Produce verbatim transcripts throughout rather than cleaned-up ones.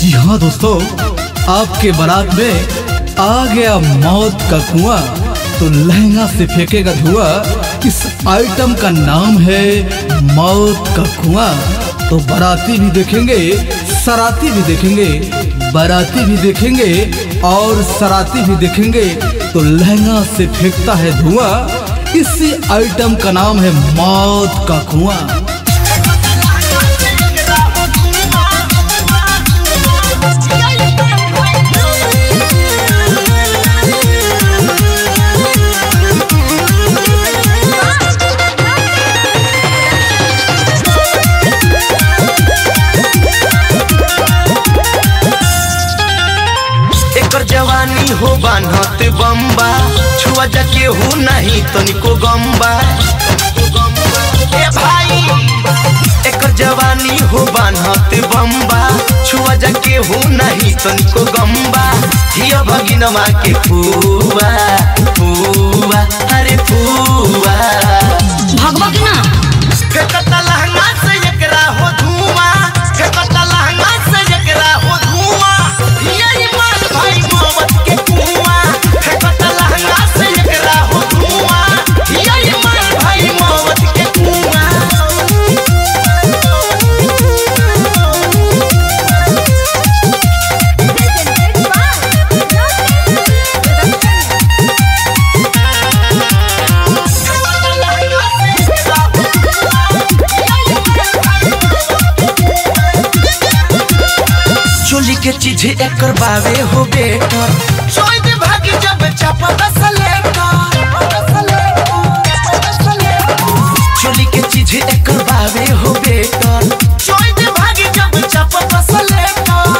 जी हाँ दोस्तों, आपके बारात में आ गया मौत का कुआं तो लहंगा से फेंकेगा धुआं। इस आइटम का नाम है मौत का कुआं। तो बाराती भी देखेंगे, सराती भी देखेंगे, बाराती भी देखेंगे और सराती भी देखेंगे तो लहंगा से फेंकता है धुआं। इसी आइटम का नाम है मौत का कुआं। जवानी हो बान्हत बम्बा, छुआ जाके हो नहीं तनिको गम्बा। ए भाई एक जवानी हो बान्हत बम्बा, छुआ जाके हो नहीं तनिको गम्बा। हिया भगिनवा के फुआ फुआ अरे फुआ भगवा की ना फेंकता लहंगा से एकरा हो धुआं, फेंकता लहंगा से एकरा हो धुआं। हिया माल भाई मोहब्बत के कुआं, फेंकता लहंगा से एकरा हो धुआं। हिया माल भाई मोहब्बत के कुआं। चोली के चीज एकर बावे हो बेटर, चोई दे भागी जब चापा बसलेटर। चोली के चीज एकर बावे हो बेटर, चोई दे भागी जब चापा बसलेटर।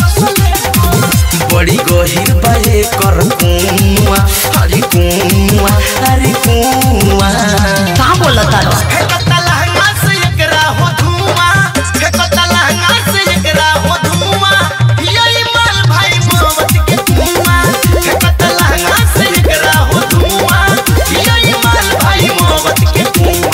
बड़ी गहिर बाए कर कुआं, अरे कुआं अरे कुआं। कहाँ बोला तारो? फेंकता लहंगा से एकरा हो धुआं, फेंकता लहंगा से एकरा हो धुआं। यही माल भाई मोहब्बत के कुआं, फेंकता लहंगा से एकरा हो धुआं। यही माल भाई मोहब्बत के कुआं।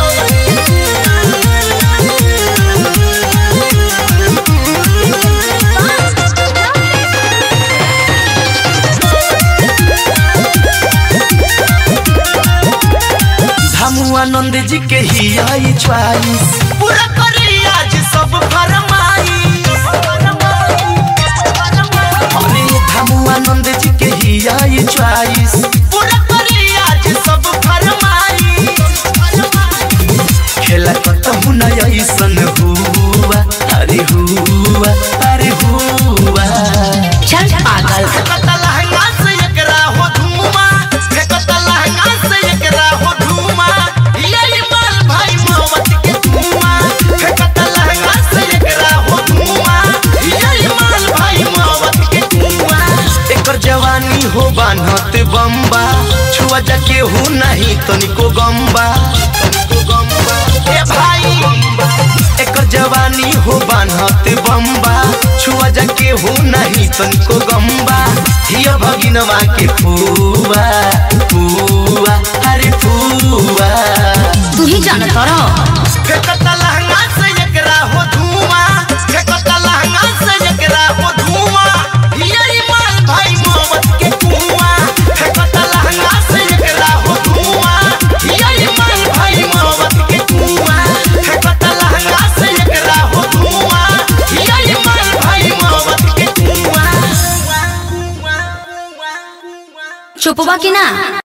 धमुआनंद जी के ही आई च्वाइस, पूरा करी आज सब फरमाइश। अरे धमुआनंद जी के ही आई च्वाइस, पूरा करी आज सब फरमाइश। खेला कतहु न ऐसन हुआ, अरे हुआ अरे हुआ। चल पागल। फेंकता लहंगा से एकरा हो धुआं, फेंकता लहंगा से एकरा हो धुआं। यही माल भाई मोहब्बत के कुआं, फेंकता लहंगा से एकरा हो धुआं। यही माल भाई मोहब्बत के कुआं। एकर जवानी हो बान्हत बम्बा, छुआ जाके हो नहीं तनिको गम्बा। ए भाई एकर जवानी हो बान्हत बम्बा, छुआ जाके हो नहीं तनिको गम्बा। हिया भगिनवा के फुआ फुआ अरे फुआ। तू ही जाना तारो। फेंकता लहंगा से एकरा हो धुआं, फेंकता लहंगा से एकरा हो धुआं। यही माल भाई मोहब्बत के कुआं, फेंकता लहंगा से एकरा हो धुआं। यही माल भाई मोहब्बत के कुआं, फेंकता लहंगा से एकरा हो धुआं। यही माल भाई मोहब्बत के कुआं। चुपवा की ना।